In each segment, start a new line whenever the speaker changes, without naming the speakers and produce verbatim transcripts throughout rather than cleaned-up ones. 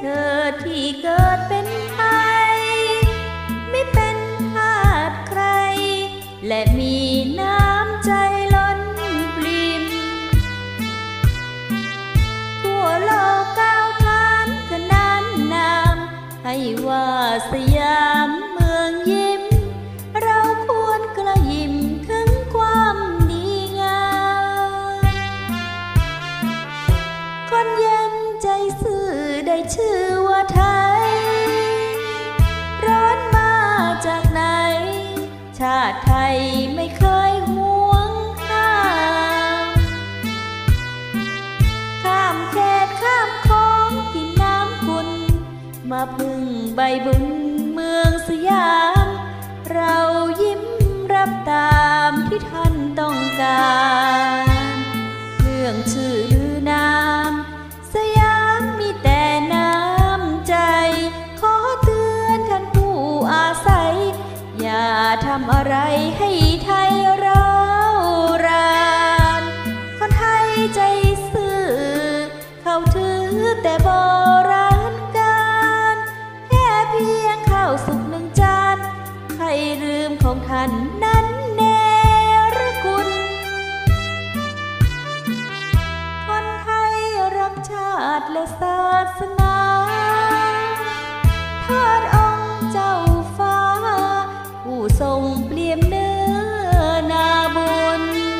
ธอที่เกิดเป็นไทยไม่เป็นทาสใครและมีน้ำใจล้นปริ่มทั่วโลกก้าวขานขนานนามให้ว่าสยามเมืองยิ้มเราควรกระยิ้มถึงความดีงามคนยังใจซื่อได้ชื่อว่าไทยร้อนมาจากไหนชาติไทยไม่เคยหวงห้ามข้ามเขตข้ามคลองที่น้ำคุณมาพึ่งใบบุญเมืองสยามเรายิ้มรับตามที่ท่านต้องการเรื่องชื่อลือนามสยามมีแต่น้ำใจขอเตือนท่านผู้อาศัยอย่าทำอะไรให้ไทยร้าวรานคนไทยใจซื่อเขาถือแต่โบราณการแค่เพียงข้าวสุกหนึ่งจานใครลืมของท่านนั้นเนรคุณคนไทยรักชาติและศาสนาทอดองค์เจ้าฟ้าผู้ทรงเปลี่ยมเนื้อนาบุญ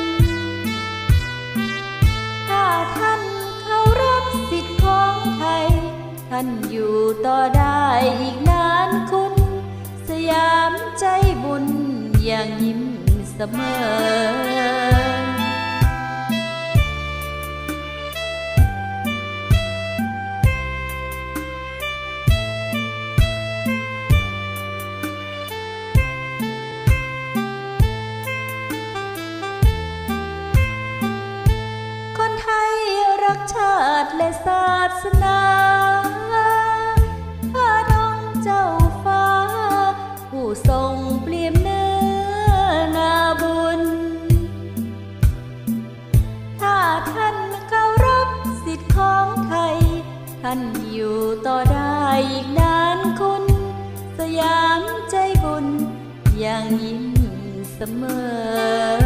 ถ้าท่านเคารพสิทธิของไทยท่านอยู่ต่อได้อีกนานคุณสยามใจบุญอย่างยิ้มเสมอรักชาติและศาสนาพระองค์เจ้าฟ้าผู้ทรงเปลี่ยมเนื้อนาบุญถ้าท่านเคารพสิทธิของไทยท่านอยู่ต่อได้อีกนานคุณสยามใจบุญอย่างยิ้มเสมอ